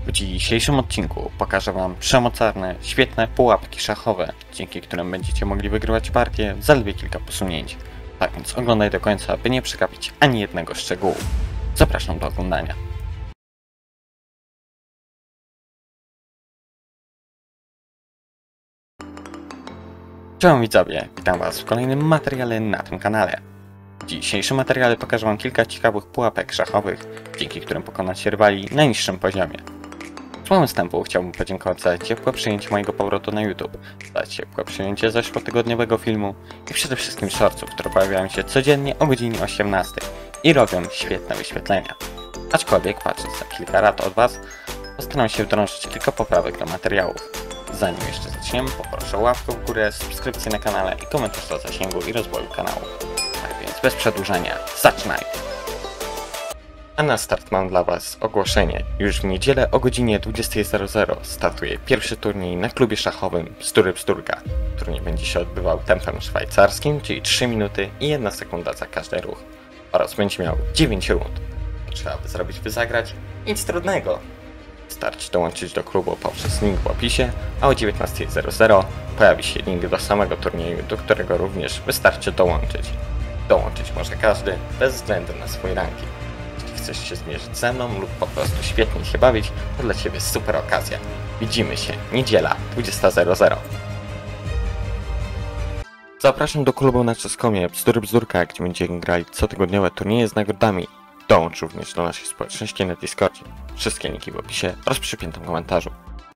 W dzisiejszym odcinku pokażę Wam przemocarne, świetne pułapki szachowe, dzięki którym będziecie mogli wygrywać partię w zaledwie kilka posunięć. Tak więc oglądaj do końca, by nie przegapić ani jednego szczegółu. Zapraszam do oglądania. Cześć widzowie, witam Was w kolejnym materiale na tym kanale. W dzisiejszym materiale pokażę Wam kilka ciekawych pułapek szachowych, dzięki którym pokonacie rywali na niższym poziomie. Słowem wstępu chciałbym podziękować za ciepłe przyjęcie mojego powrotu na YouTube, za ciepłe przyjęcie zeszłotygodniowego filmu i przede wszystkim shortsów, które pojawiają się codziennie o godzinie 18 i robią świetne wyświetlenia. Aczkolwiek patrząc na kilka rad od Was, postaram się wdrążyć kilka poprawek do materiałów. Zanim jeszcze zaczniemy, poproszę o łapkę w górę, subskrypcję na kanale i komentarz do zasięgu i rozwoju kanału. Tak więc bez przedłużania, zaczynajmy! A na start mam dla Was ogłoszenie. Już w niedzielę o godzinie 20:00 startuje pierwszy turniej na klubie szachowym Bzdury Bzdurka. Turniej będzie się odbywał tempem szwajcarskim, czyli 3 minuty i 1 sekunda za każdy ruch. Oraz będzie miał 9 rund. Trzeba by zrobić, by zagrać? Nic trudnego. Wystarczy dołączyć do klubu poprzez link w opisie, a o 19:00 pojawi się link do samego turnieju, do którego również wystarczy dołączyć. Dołączyć może każdy, bez względu na swój ranking. Jeśli chcesz się zmierzyć ze mną lub po prostu świetnie się bawić, to dla Ciebie super okazja. Widzimy się, niedziela, 20:00. Zapraszam do klubu na Czeskomie Bzdury Bzdurka, gdzie będziemy grali cotygodniowe turnieje z nagrodami. Dołącz również do naszej społeczności na Discordzie. Wszystkie linki w opisie oraz w przypiętym komentarzu.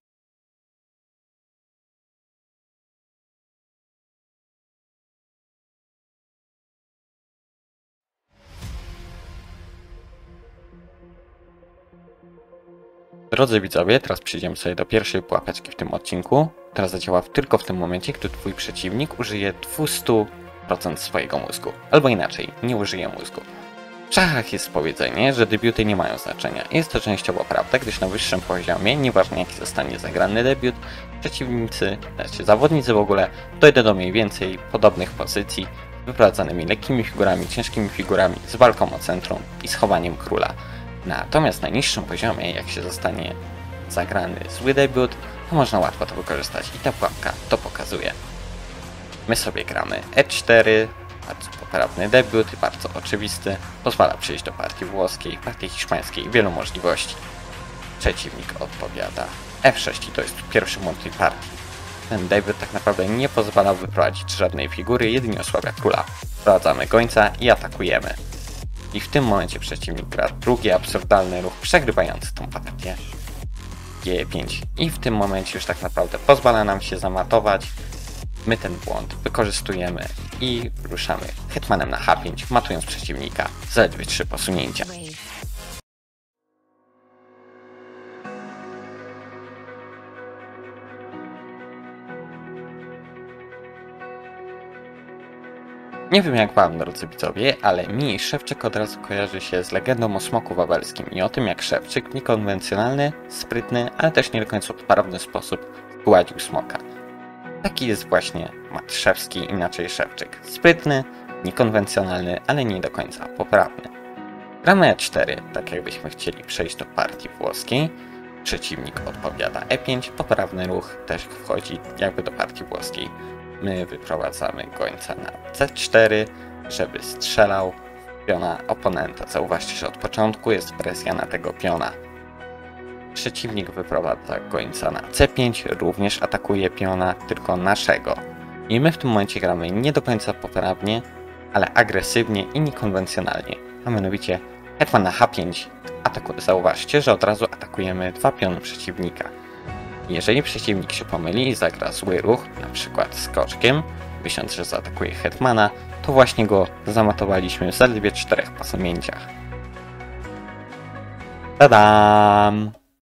Drodzy widzowie, teraz przejdziemy sobie do pierwszej pułapeczki w tym odcinku, która zadziała tylko w tym momencie, gdy Twój przeciwnik użyje 200% swojego mózgu. Albo inaczej, nie użyje mózgu. W szachach jest powiedzenie, że debiuty nie mają znaczenia. Jest to częściowo prawda, gdyż na wyższym poziomie, nieważne jaki zostanie zagrany debiut, przeciwnicy, zawodnicy w ogóle, dojdą do mniej więcej podobnych pozycji, wyprowadzanymi lekkimi figurami, ciężkimi figurami, z walką o centrum i schowaniem króla. Natomiast na niższym poziomie, jak się zostanie zagrany zły debiut, to można łatwo to wykorzystać i ta pułapka to pokazuje. My sobie gramy E4, bardzo poprawny debiut, bardzo oczywisty, pozwala przejść do partii włoskiej, partii hiszpańskiej, wielu możliwości. Przeciwnik odpowiada F6 i to jest pierwszy błąd tej partii. Ten debiut tak naprawdę nie pozwala wyprowadzić żadnej figury, jedynie osłabia króla. Wprowadzamy gońca i atakujemy. I w tym momencie przeciwnik gra drugi absurdalny ruch przegrywający tą partię. G5 i w tym momencie już tak naprawdę pozwala nam się zamatować. My ten błąd wykorzystujemy i ruszamy hetmanem na H5, matując przeciwnika. Zaledwie 3 posunięcia. Nie wiem jak Wam, drodzy widzowie, ale mi Szewczyk od razu kojarzy się z legendą o smoku wawelskim i o tym, jak Szewczyk w niekonwencjonalny, sprytny, ale też nie do końca poprawny sposób zgładził smoka. Taki jest właśnie Matuszewski, inaczej Szewczyk. Sprytny, niekonwencjonalny, ale nie do końca poprawny. Gramy E4, tak jakbyśmy chcieli przejść do partii włoskiej. Przeciwnik odpowiada E5, poprawny ruch też wchodzi jakby do partii włoskiej. My wyprowadzamy gońca na C4, żeby strzelał w piona oponenta. Zauważcie, że od początku jest presja na tego piona. Przeciwnik wyprowadza gońca na C5, również atakuje piona, tylko naszego. I my w tym momencie gramy nie do końca poprawnie, ale agresywnie i niekonwencjonalnie. A mianowicie hetman na H5. Zauważcie, że od razu atakujemy 2 piony przeciwnika. Jeżeli przeciwnik się pomyli i zagra zły ruch, na przykład skoczkiem, myśląc, że zaatakuje hetmana, to właśnie go zamatowaliśmy w zaledwie 4 posunięciach. Tadam!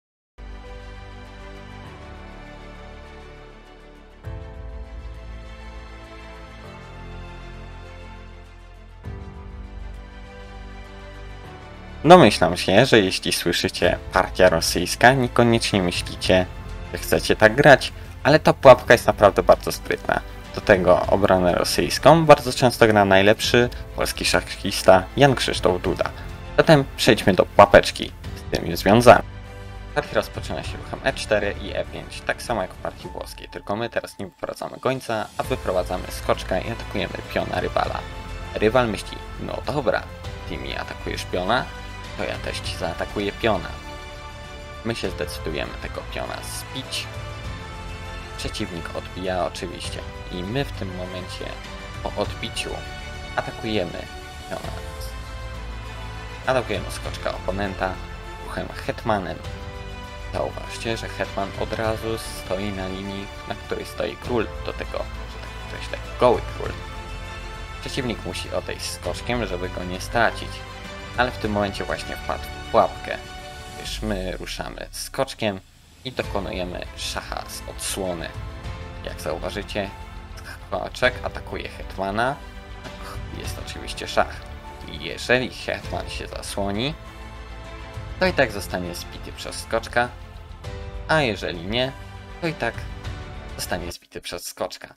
Domyślam się, że jeśli słyszycie partia rosyjska, niekoniecznie myślicie, że chcecie tak grać, ale ta pułapka jest naprawdę bardzo sprytna. Do tego obronę rosyjską bardzo często gra najlepszy polski szachista Jan Krzysztof Duda. Zatem przejdźmy do pułapeczki z tym związanej. Partia rozpoczyna się ruchem E4 i E5, tak samo jak w partii włoskiej, tylko my teraz nie wyprowadzamy gońca, a wyprowadzamy skoczka i atakujemy piona rywala. Rywal myśli, no dobra, ty mi atakujesz piona, to ja też ci zaatakuję piona. My się zdecydujemy tego piona zbić. Przeciwnik odbija oczywiście i my w tym momencie po odbiciu atakujemy piona. Atakujemy skoczka oponenta ruchem hetmanem. Zauważcie, że hetman od razu stoi na linii, na której stoi król, do tego, że tak określę, goły król. Przeciwnik musi odejść skoczkiem, żeby go nie stracić, ale w tym momencie właśnie wpadł w pułapkę, gdyż my ruszamy skoczkiem i dokonujemy szacha z odsłony. Jak zauważycie, skoczek atakuje hetmana, jest oczywiście szach. I jeżeli hetman się zasłoni, to i tak zostanie zbity przez skoczka, a jeżeli nie, to i tak zostanie zbity przez skoczka.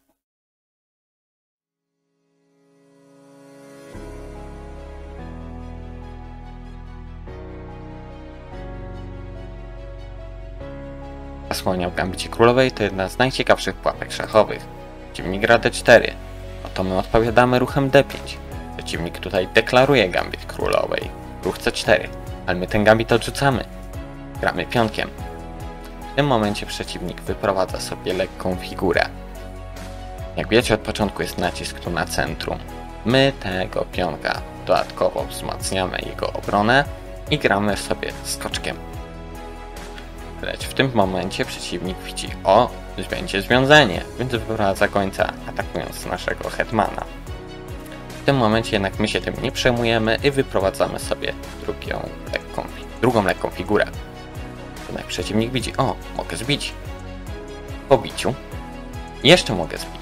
Zasłania w gambicie królowej to jedna z najciekawszych pułapek szachowych. Przeciwnik gra D4, no to my odpowiadamy ruchem D5. Przeciwnik tutaj deklaruje gambit królowej, ruch C4, ale my ten gambit odrzucamy. Gramy pionkiem. W tym momencie przeciwnik wyprowadza sobie lekką figurę. Jak wiecie, od początku jest nacisk tu na centrum. My tego pionka dodatkowo wzmacniamy jego obronę i gramy sobie skoczkiem. Lecz w tym momencie przeciwnik widzi, o, będzie związanie, więc wyprowadza gońca, atakując naszego hetmana. W tym momencie jednak my się tym nie przejmujemy i wyprowadzamy sobie drugą lekką figurę. Jednak przeciwnik widzi, o, mogę zbić. Po biciu jeszcze mogę zbić.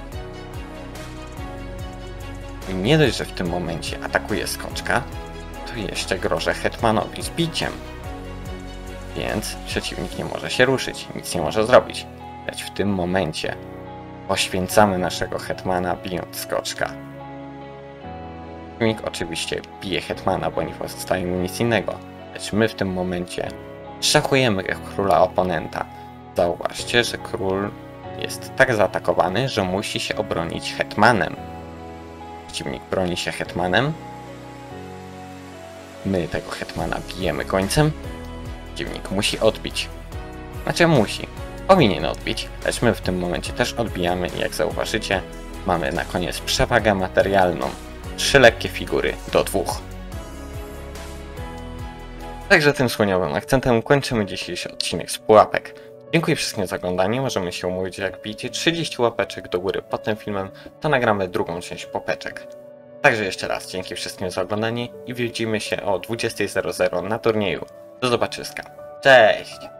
I nie dość, że w tym momencie atakuje skoczka, to jeszcze grożę hetmanowi zbiciem. Więc przeciwnik nie może się ruszyć, nic nie może zrobić. Lecz w tym momencie poświęcamy naszego hetmana, bijąc skoczka. Przeciwnik oczywiście bije hetmana, bo nie pozostaje mu nic innego. Lecz my w tym momencie szachujemy króla oponenta. Zauważcie, że król jest tak zaatakowany, że musi się obronić hetmanem. Przeciwnik broni się hetmanem. My tego hetmana bijemy gońcem. Przeciwnik musi odbić. Znaczy musi. Powinien odbić, lecz my w tym momencie też odbijamy i jak zauważycie, mamy na koniec przewagę materialną. 3 lekkie figury do 2. Także tym słoniowym akcentem kończymy dzisiejszy odcinek z pułapek. Dziękuję wszystkim za oglądanie, możemy się umówić, jak bijecie 30 łapeczek do góry pod tym filmem, to nagramy drugą część popeczek. Także jeszcze raz dzięki wszystkim za oglądanie i widzimy się o 20:00 na turnieju. Do zobaczyska. Cześć!